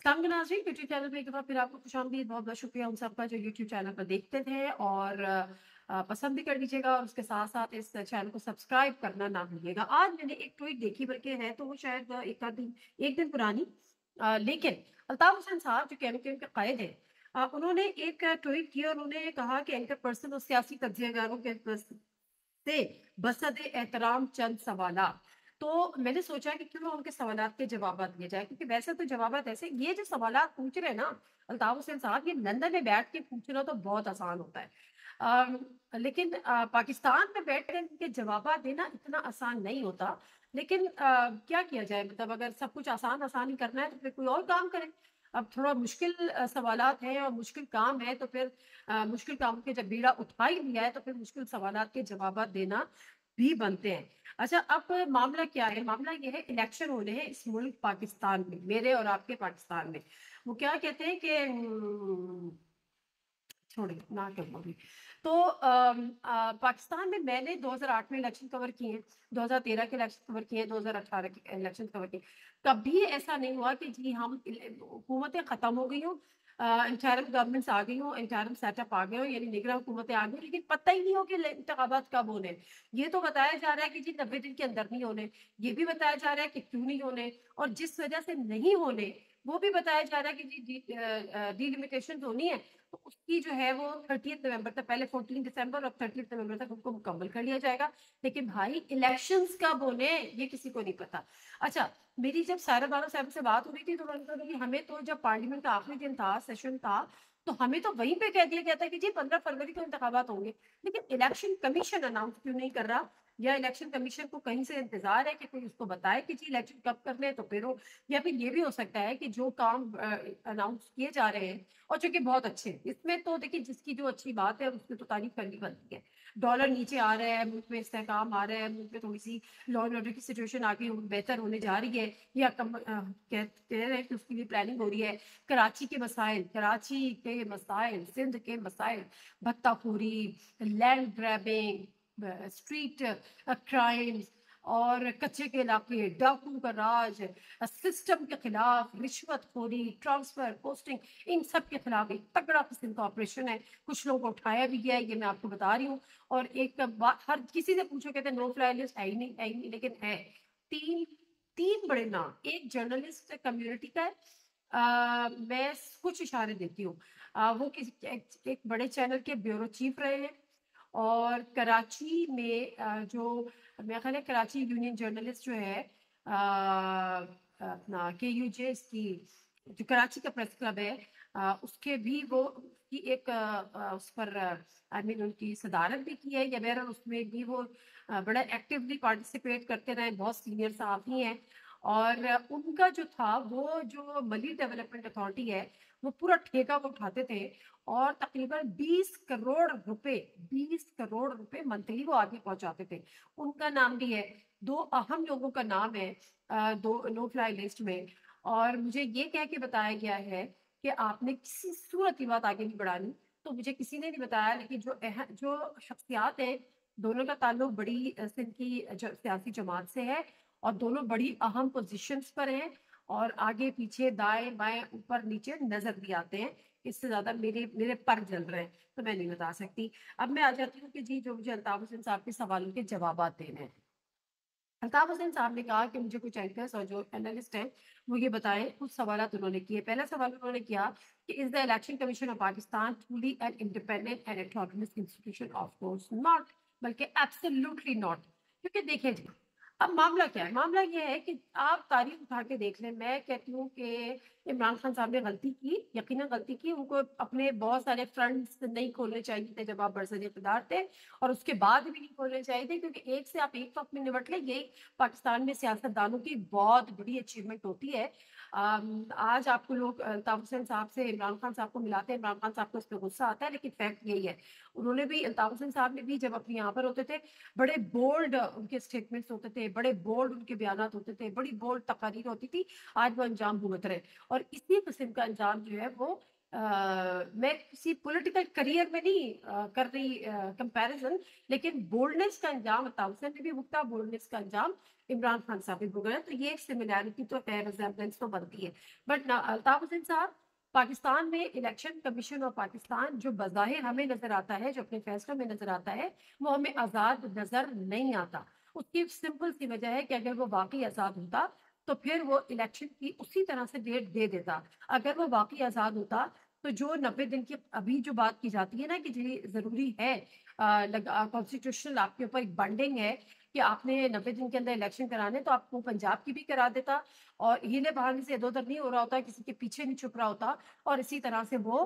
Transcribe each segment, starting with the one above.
अस्सलाम नाज़रीन, YouTube channel पे एक दफ़ा फिर आपको खुशामदीद। बहुत बहुत शुक्रिया उन सबका जो यूट्यूब चैनल पर देखते थे और पसंद भी कर लीजिएगा और उसके साथ साथ इस चैनल को सब्सक्राइब करना ना भूलिएगा। आज मैंने एक ट्वीट देखी, बल्कि है तो वो शायद एक दिन पुरानी, लेकिन अल्ताफ हुसैन साहब जो KMKM के कायद हैं, उन्होंने एक ट्वीट किया और उन्होंने कहा कि एंकर पर्सन और सियासी तज्जियागारों के से बसद एहतराम चंद सवालात। तो मैंने सोचा कि क्यों ना उनके सवालात के जवाबात दिए जाए, क्योंकि वैसे तो जवाबात ऐसे, ये जो सवालात पूछ रहे हैं ना अल्ताफ हुसैन साहब, ये लंदन में बैठ के पूछना तो बहुत आसान होता है। अम, लेकिन पाकिस्तान में बैठ कर इनके जवाबात देना इतना आसान नहीं होता। लेकिन क्या किया जाए, मतलब अगर सब कुछ आसान आसान ही करना है तो फिर कोई और काम करें। अब थोड़ा मुश्किल सवालात हैं और मुश्किल काम है, तो फिर मुश्किल काम के जब बीड़ा उठा ही लिया है तो फिर मुश्किल सवालात के जवाबात देना भी बनते हैं। अच्छा, अब मामला क्या है? मामला ये है, इलेक्शन होने हैं इस मुल्क पाकिस्तान में, मेरे और आपके पाकिस्तान में। वो क्या कहते हैं कि छोड़िए ना करूँ अभी। तो पाकिस्तान में मैंने 2008 में इलेक्शन कवर किए हैं, 2013 के इलेक्शन कवर किए हैं, 2018 के इलेक्शन कवर किए। कभी ऐसा नहीं हुआ कि जी हम हुकूमतें खत्म हो गई हों, इंटरिम गवर्नमेंट्स आ गई हों, इंटरिम सेटअप आ गए हो, यानी निगरान हुकूमतें आ गई, लेकिन पता ही नहीं हो कि इंतखाबात कब होने हैं। ये तो बताया जा रहा है कि जी 90 दिन के अंदर नहीं होने, ये भी बताया जा रहा है कि क्यों नहीं होने, और जिस वजह से नहीं होने वो भी बताया जा रहा है कि जी डिलिमिटेशन होनी है, तो उसकी जो है वो 30 नवंबर तक, पहले 14 दिसंबर और 30 नवंबर तक उनको मुकम्मल कर लिया जाएगा। लेकिन भाई इलेक्शंस कब होने ये किसी को नहीं पता। अच्छा, मेरी जब सारा बानो साहब से बात हो रही थी तो उन्होंने कहा कि हमें तो जब पार्लियामेंट का आखिरी दिन था, सेशन था, तो हमें तो वहीं पे कह दिया गया था कि जी 15 फरवरी को इंतखाबात होंगे। लेकिन इलेक्शन कमीशन अनाउंस क्यों नहीं कर रहा? या इलेक्शन कमीशन को कहीं से इंतजार है कि कोई उसको बताए कि जी इलेक्शन कब करने हैं तो फिर हो। या फिर ये भी हो सकता है कि जो काम अनाउंस किए जा रहे हैं और जो कि बहुत अच्छे हैं, इसमें तो देखिए जिसकी जो अच्छी बात है उसकी तो तारीफ करनी बनती है। डॉलर नीचे आ रहा है, मुल्क में इस्तेहकाम आ रहा है, मुल्क में थोड़ी सी लॉ एंड ऑर्डर की सिचुएशन आगे बेहतर होने जा रही है, या कह रहे हैं कि उसकी भी प्लानिंग हो रही है। कराची के मसाइल, सिंध के मसाइल, भत्ताखोरी, लैंड ग्रैबिंग, स्ट्रीट क्राइम्स और कच्चे के इलाके, डाकू का राज, सिस्टम के खिलाफ रिश्वतखोरी, ट्रांसफर, पोस्टिंग, इन सब के खिलाफ एक तगड़ा किस्म का ऑपरेशन है। कुछ लोगों को उठाया भी गया है, ये मैं आपको बता रही हूँ। और एक बात हर किसी से पूछो, कहते हैं नो फ्लाई लिस्ट है ही नहीं, है ही नहीं, लेकिन है। तीन तीन बड़े नाम, एक जर्नलिस्ट कम्युनिटी का है, मैं कुछ इशारे देती हूँ। वो एक बड़े चैनल के ब्यूरो चीफ रहे हैं, और कराची में जो मेरा ख्याल है कराची यूनियन जर्नलिस्ट जो है, अपना KUJ की जो कराची का प्रेस क्लब है, उसके भी वो की एक उस पर आई मीन उनकी सदारत भी की है, या बहरहाल उसमें भी वो बड़ा एक्टिवली पार्टिसिपेट करते रहे, बहुत सीनियर सहाफ़ी हैं। और उनका जो था, वो जो मली डेवलपमेंट अथॉरिटी है, वो पूरा ठेका वो उठाते थे, और तकरीबन 20 करोड़ रुपए मंथली वो आगे पहुंचाते थे। उनका नाम भी है, दो अहम लोगों का नाम है दो नो फ्लाई लिस्ट में। और मुझे ये कह के बताया गया है कि आपने किसी सूरत की बात आगे नहीं बढ़ानी, तो मुझे किसी ने नहीं बताया, लेकिन जो शख्सियात हैं, दोनों का ताल्लुक बड़ी सिंध की सियासी जमात से है, और दोनों बड़ी अहम पोजीशंस पर हैं, और आगे पीछे दाएं बाएं ऊपर नीचे नजर भी आते हैं। इससे ज्यादा मेरे मेरे पर जल रहे हैं तो मैं नहीं बता सकती। अब मैं आ जाती हूँ कि जी जो मुझे अल्ताफ हुसैन साहब के सवालों के जवाब देने हैं। अल्ताफ हुसैन साहब ने कहा कि मुझे कुछ एंकर्स और जो एनालिस्ट हैं वो ये बताएं। कुछ सवाल उन्होंने किए। पहला सवाल उन्होंने किया कि is the election commission of Pakistan truly an independent and autonomous institution? Of course not, बल्कि एब्सोल्युटली नॉट। क्योंकि देखिए जी, अब मामला क्या है? मामला ये है कि आप तारीख उठा के देख लें। मैं कहती हूँ कि इमरान खान साहब ने गलती की, यकीनन गलती की। उनको अपने बहुत सारे फ्रंट्स नहीं खोलने चाहिए थे जब आप बरसर इक़्तिदार थे, और उसके बाद भी नहीं खोलने चाहिए थे, क्योंकि एक से आप एक वक्त में निपट लें, यही पाकिस्तान में सियासतदानों की बहुत बड़ी अचीवमेंट होती है। आज आपको लोग अल्ताफ हुसैन साहब से इमरान खान साहब को मिलाते हैं, इमरान खान साहब को इस पर गुस्सा आता है, लेकिन फैक्ट यही है। उन्होंने भी, अल्ताफ हुसैन साहब ने भी जब अपने यहाँ पर होते थे, बड़े बोल्ड उनके स्टेटमेंट्स होते थे, बड़े बोल्ड उनके बयानात होते थे, बड़ी बोल्ड तकारीर होती थी। आज वो अंजाम भुगत रहे, और इसी किस्म का अंजाम जो है वो میں کسی پولیٹیکل کریئر میں نہیں کر رہی کمپیریزن، لیکن بولڈنس کا انجام عطا حسین نے بھی بھگتا، بولڈنس کا انجام عمران خان صاحب بھی بھگتا، تو یہ ایک سملیرٹی تو ہے، ریزمبلنس تو بنتی ہے. بٹ الطاف حسین صاحب، پاکستان میں الیکشن کمیشن اور پاکستان جو بظاہر ہمیں نظر آتا ہے، جو اپنے فیصلوں میں نظر آتا ہے، وہ ہمیں آزاد نظر نہیں آتا. اس کی سمپل سی وجہ ہے کہ اگر وہ واقعی آزاد ہوتا تو پھر وہ الیکشن کی اسی طرح سے ڈیٹ دے دیتا. اگر وہ واقعی آزاد ہوتا تو جو 90 دن کی ابھی جو بات کی جاتی ہے نا کہ جی ضروری ہے، کانسٹیٹیوشنل آپ کے اوپر ایک بنڈنگ ہے کہ آپ نے 90 دن کے اندر الیکشن کرانے، تو آپ کو پنجاب کی بھی کرا دیتا اور ہیلے بہانے سے ادھر ادھر نہیں ہو رہا ہوتا، کسی کے پیچھے نہیں چھپ رہا ہوتا، اور اسی طرح سے وہ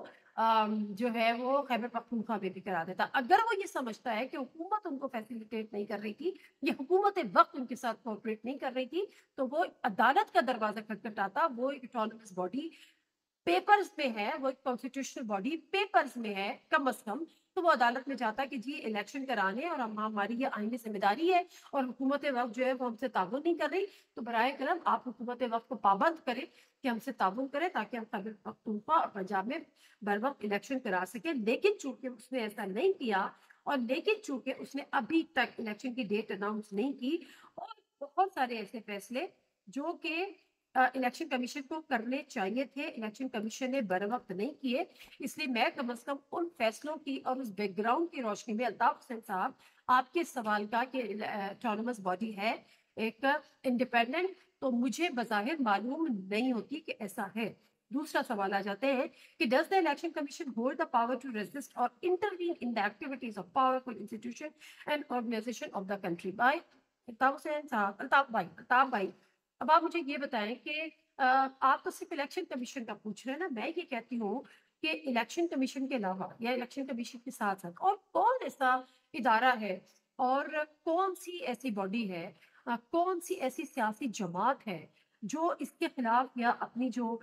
جو ہے وہ خیبر پختونخوا میں بھی کرا دیتا. اگر وہ یہ سمجھتا ہے کہ حکومت ان کو فیسیلیٹیٹ نہیں کر رہی تھی، یہ حکومت وقت ان کے ساتھ کوآپریٹ نہیں کر رہی تھی، تو وہ عدالت کا دروازہ کھٹکھٹاتا. وہ ایک اٹانومس باڈی پیپرز میں ہے، وہ ایک کانسٹیٹیوشنل باڈی پیپرز میں ہے کم از کم، تو وہ عدالت میں جاتا کہ جی الیکشن کرانے اور ہماری یہ آئینی ذمہ داری ہے اور حکومت وقت جو ہے وہ ہم سے تعاون نہیں کر رہی، تو برائے کرم آپ حکومت وقت کو پابند کریں کہ ہم سے تعاون کریں تاکہ ہم خیبر پختونخوا اور پنجاب میں بر وقت الیکشن کرا سکیں. لیکن چونکہ اس نے ایسا نہیں کیا، اور لیکن چونکہ اس نے ابھی تک الیکشن کی ڈیٹ اناؤنس نہیں کی، اور بہت سارے ایسے فیصلے جو کہ الیکشن کمیشن کو کرنے چاہیے تھے، الیکشن کمیشن نے بر وقت نہیں کیے. اس لیے میں کم از کم ان فیصلوں کی اور اس بیک گراؤنڈ کی روشنی میں الطاف حسین صاحب آپ کے سوال کا کہ اٹانومس باڈی ہے ایک انڈیپینڈنٹ، تو مجھے بظاہر معلوم نہیں ہوتی کہ ایسا ہے. دوسرا سوال آ جاتے ہیں کہ does the election commission hold the power to resist اور intervene in the activities of powerful institution and organization of the country. By Altaf Hussain صاحب، الطاف بھائی، اب آپ مجھے یہ بتائیں کہ آپ تو صرف الیکشن کمیشن کا پوچھ رہے ہیں نا، میں یہ کہتی ہوں کہ الیکشن کمیشن کے علاوہ یا الیکشن کمیشن کے ساتھ ساتھ اور کون ایسا ادارہ ہے اور کون سی ایسی باڈی ہے، کون سی ایسی سیاسی جماعت ہے جو اس کے خلاف یا اپنی جو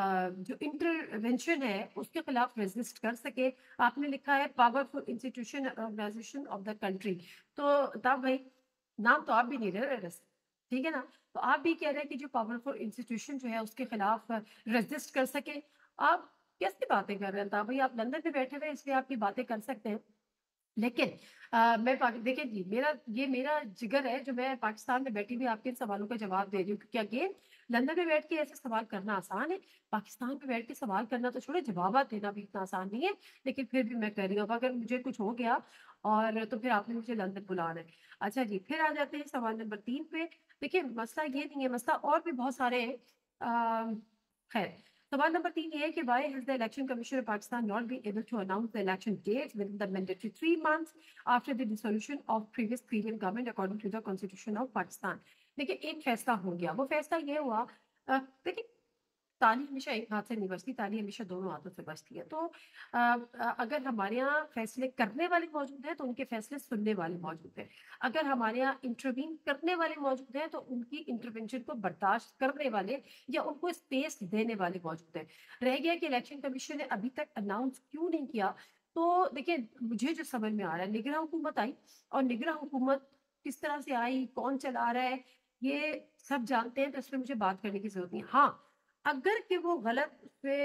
انٹرونشن ہے اس کے خلاف ریزسٹ کر سکے. آپ نے لکھا ہے powerful institution organization of the country, تو تب بھائی نام تو آپ بھی نہیں رہے ویسے، ٹھیک ہے نا؟ تو آپ بھی کہہ رہے ہیں کہ جو پاورفل انسٹیٹیوشن جو ہے اس کے خلاف ریزسٹ کر سکے. آپ کیسی باتیں کر رہے ہیں تھا بھائی؟ آپ لندن میں بیٹھے ہوئے اس لیے آپ کی باتیں کر سکتے ہیں، لیکن میں دیکھیں جی، میرا جگر ہے جو میں پاکستان میں بیٹھی ہوئی آپ کے سوالوں کا جواب دے رہی ہوں، کیونکہ اگین لندن میں بیٹھ کے ایسے سوال کرنا آسان ہے، پاکستان میں بیٹھ کے سوال کرنا تو چھوڑے، جوابات دینا بھی اتنا آسان نہیں ہے. لیکن پھر بھی میں کہہ رہی ہوں اب اگر مجھے کچھ ہو گیا اور تو پھر آپ نے مجھے لندن بلانا ہے. اچھا جی، پھر آ جاتے ہیں سوال نمبر 3 پہ. دیکھیں مسئلہ یہ نہیں ہے، مسئلہ اور بھی بہت سارے ہیں. خیر، سوال نمبر 3 یہ ہے کہ why has the election commission of Pakistan not been able to announce the election dates within the mandatory 3 months after the dissolution of previous PDM government according to the constitution of Pakistan. دیکھیں ایک فیصلہ ہو گیا، وہ فیصلہ یہ ہوا، دیکھیں تالی ہمیشہ ایک ہاتھ سے نہیں بجتی، تالی ہمیشہ دونوں ہاتھوں سے بجتی ہے. تو اگر ہمارے یہاں فیصلے کرنے والے موجود ہیں تو ان کے فیصلے سننے والے موجود ہیں. اگر ہمارے یہاں انٹروین کرنے والے موجود ہیں تو ان کی انٹروینشن کو برداشت کرنے والے یا ان کو اسپیس دینے والے موجود ہیں. رہ گیا کہ الیکشن کمیشن نے ابھی تک اناؤنس کیوں نہیں کیا. تو دیکھیں مجھے جو سمجھ میں آ رہا ہے، نگراں حکومت آئی، اور نگراں حکومت کس طرح سے آئی، کون چلا رہا ہے، یہ سب جانتے ہیں، تو اس میں مجھے بات کرنے کی ضرورت نہیں. ہاں اگر کہ وہ غلط پہ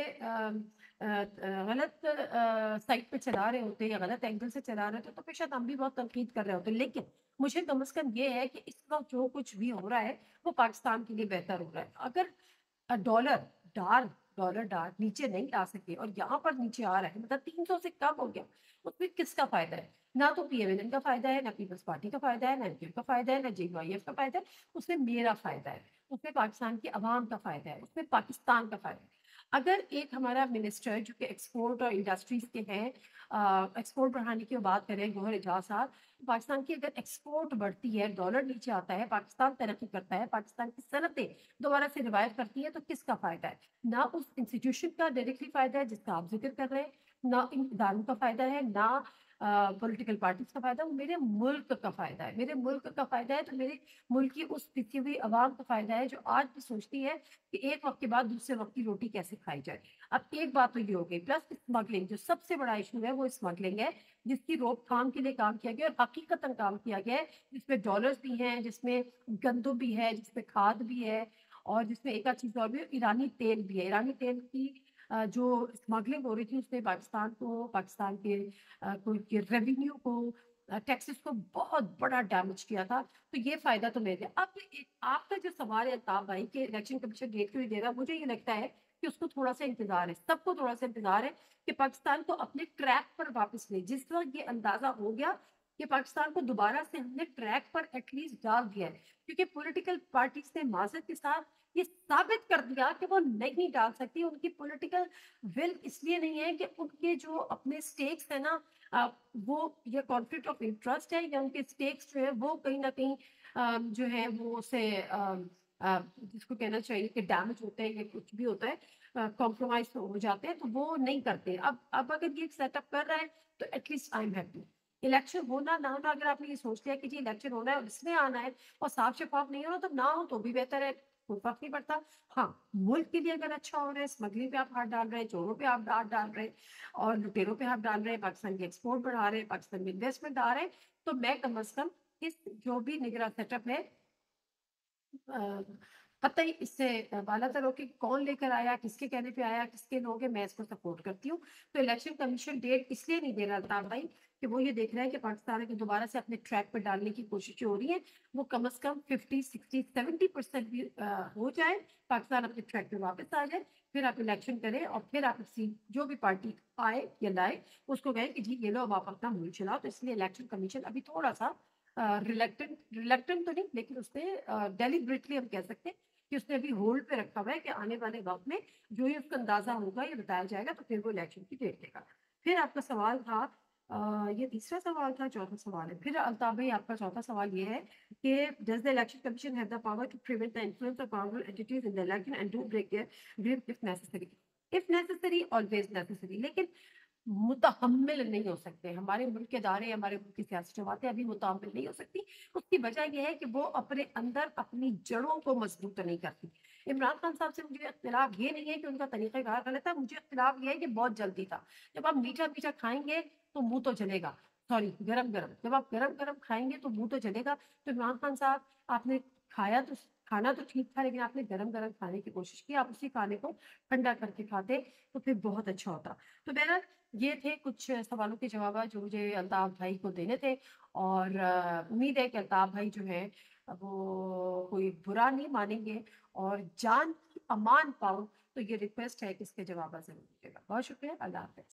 غلط سائٹ پہ چلا رہے ہوتے یا غلط اینگل سے چلا رہے ہوتے تو شاید ہم بھی بہت تنقید کر رہے ہوتے، لیکن مجھے کم از کم یہ ہے کہ اس وقت جو کچھ بھی ہو رہا ہے وہ پاکستان کے لیے بہتر ہو رہا ہے. اگر ڈالر ڈار نیچے نہیں لا سکے اور یہاں پر نیچے آ رہا ہے، مطلب 300 سے کم ہو گیا، اس میں کس کا فائدہ ہے؟ نہ تو پی ایم ایل این کا فائدہ ہے، نہ پیپلز پارٹی کا فائدہ ہے، نہ ایم کا فائدہ ہے، نہ جے وائی ایف کا فائدہ ہے. اس میں میرا فائدہ ہے، اس میں پاکستان کی عوام کا فائدہ ہے، اس میں پاکستان کا فائدہ ہے. اگر ایک ہمارا منسٹر جو کہ ایکسپورٹ اور انڈسٹریز کے ہیں، ایکسپورٹ بڑھانے کی بات کریں، گوہر اجاز صاحب، پاکستان کی اگر ایکسپورٹ بڑھتی ہے، ڈالر نیچے آتا ہے، پاکستان ترقی کرتا ہے، پاکستان کی صنعتیں دوبارہ سے ریوائو کرتی ہیں، تو کس کا فائدہ ہے؟ نہ اس انسٹیٹیوشن کا ڈائریکٹلی فائدہ ہے جس کا آپ ذکر کر رہے ہیں، نہ ان اداروں کا فائدہ ہے، نہ پولیٹیکل پارٹیز کا فائدہ. وہ میرے ملک کا فائدہ ہے، میرے ملک کا فائدہ ہے، تو میرے ملک کی اس پسی ہوئی عوام کا فائدہ ہے جو آج بھی سوچتی ہے کہ ایک وقت کے بعد دوسرے وقت کی روٹی کیسے کھائی جائے. اب ایک بات تو یہ ہو گئی، پلس اسمگلنگ جو سب سے بڑا ایشو ہے وہ اسمگلنگ ہے، جس کی روک تھام کے لیے کام کیا گیا اور حقیقتاً کام کیا گیا ہے، جس میں ڈالرز بھی ہیں، جس میں گندم بھی ہے، جس میں کھاد بھی ہے، اور جس میں ایک چیز اور بھی، ایرانی تیل بھی ہے. ایرانی تیل کی جو اسمگلنگ ہو رہی تھی اس نے پاکستان کو، پاکستان کے کوئی ریونیو کو، ٹیکسز کو بہت بڑا ڈیمیج کیا تھا. تو یہ فائدہ تو میرے. اب آپ کا جو سوال ہے الطاف بھائی کہ الیکشن کمیشن ڈیٹ کیوں نہیں دے رہا، مجھے یہ لگتا ہے کہ اس کو تھوڑا سا انتظار ہے، سب کو تھوڑا سا انتظار ہے کہ پاکستان کو اپنے ٹریک پر واپس لے. جس طرح یہ اندازہ ہو گیا کہ پاکستان کو دوبارہ سے ہم نے ٹریک پر ایٹ لیسٹ ڈال دیا ہے، کیونکہ پولیٹیکل پارٹیز نے معذرت کے ساتھ یہ ثابت کر دیا کہ وہ نہیں ڈال سکتی. ان کی پولیٹیکل ول اس لیے نہیں ہے کہ ان کے جو اپنے سٹیکس ہیں نا، وہ یہ کانفلکٹ آف انٹرسٹ ہے، یا ان کے سٹیکس جو ہے وہ کہیں نہ کہیں جو ہے وہ اسے جس کو کہنا چاہیے کہ ڈیمیج ہوتا ہے یا کچھ بھی ہوتا ہے، کمپرومائز ہو جاتے ہیں، تو وہ نہیں کرتے. اب اگر یہ سیٹ اپ کر رہا ہے تو at least I am happy. Election ہونا نہ ہونا، اگر آپ نے یہ سوچ لیا کہ جی الیکشن ہونا ہے اور اس میں آنا ہے اور صاف شفاف نہیں ہونا، تو نہ ہو تو بھی بہتر ہے، کوئی فرق نہیں پڑتا. ہاں، ملک کے لیے اگر اچھا ہو رہا ہے، اسمگلنگ پہ آپ ہاتھ ڈال رہے ہیں، چوروں پہ آپ ہاتھ ڈال رہے ہیں اور لٹیروں پہ ہاتھ ڈال رہے ہیں، پاکستان کی ایکسپورٹ بڑھا رہے ہیں، پاکستان میں انویسٹمنٹ آ رہے ہیں، تو میں کم از کم اس جو بھی نگراں سیٹ اپ ہے، قطعی اس سے بالا تر ہو کہ کون لے کر آیا، کس کے کہنے پہ آیا، کس کے لوگ ہیں، میں اس کو سپورٹ کرتی ہوں. تو الیکشن کمیشن ڈیٹ اس لیے نہیں دے رہا الطاف بھائی کہ وہ یہ دیکھ رہا ہے کہ پاکستان کو دوبارہ سے اپنے ٹریک پہ ڈالنے کی کوششیں ہو رہی ہیں. وہ کم از کم 50 60 70% بھی ہو جائے، پاکستان اپنے ٹریک پہ واپس آ جائے، پھر آپ الیکشن کریں اور پھر آپ جو بھی پارٹی آئے یا لائے اس کو کہیں کہ جی یہ لو اب آپ اپنا ملک چلاؤ. تو اس لیے الیکشن کمیشن ابھی تھوڑا سا ریلیکٹنٹ تو نہیں، لیکن اس نے ڈیلیبریٹلی ہم کہہ سکتے ہیں کہ اس نے ابھی ہولڈ پہ رکھا ہوا ہے کہ آنے والے وقت میں جو ہی اس کا اندازہ ہوگا یہ بتایا جائے گا تو پھر وہ الیکشن کی ڈیٹ دے گا. پھر آپ کا سوال تھا، یہ تیسرا سوال تھا، چوتھا سوال ہے. پھر الطاف بھائی آپ کا چوتھا سوال یہ ہے کہ does the election commission have the power to prevent the influence of powerful entities in the election and do break their grip if necessary. If necessary always necessary, لیکن متحمل نہیں ہو سکتے. ہمارے ملک کے ادارے، ہمارے ملک کی سیاسی جماعتیں ابھی متحمل نہیں ہو سکتی. اس کی وجہ یہ ہے کہ وہ اپنے اندر اپنی جڑوں کو مضبوط نہیں کرتی. عمران خان صاحب سے مجھے اختلاف یہ نہیں ہے کہ ان کا طریقہ کار غلط ہے، مجھے اختلاف یہ ہے کہ بہت جلدی تھا. جب آپ میٹھا میٹھا کھائیں گے تو منہ تو جلے گا، سوری گرم گرم، جب آپ گرم گرم کھائیں گے تو منہ تو جلے گا. تو عمران خان صاحب، آپ نے کھانا تو ٹھیک تھا، لیکن آپ نے گرم گرم کھانے کی کوشش کی. آپ اسی کھانے کو ٹھنڈا کر کے کھاتے تو پھر بہت اچھا ہوتا. تو بہرحال یہ تھے کچھ سوالوں کے جوابات جو مجھے الطاف بھائی کو دینے تھے، اور امید ہے کہ الطاف بھائی جو ہے وہ کوئی برا نہیں مانیں گے اور جان کی امان پاؤ. تو یہ ریکویسٹ ہے کہ اس کے جوابات ضرور دیجیے گا. بہت شکریہ. اللہ حافظ.